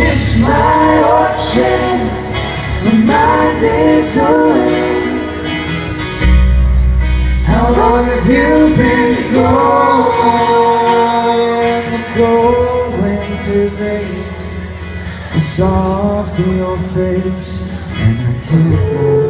this my ocean? My mind is away. How long have you been gone? In the cold winter's age, I soft in your face, and I can't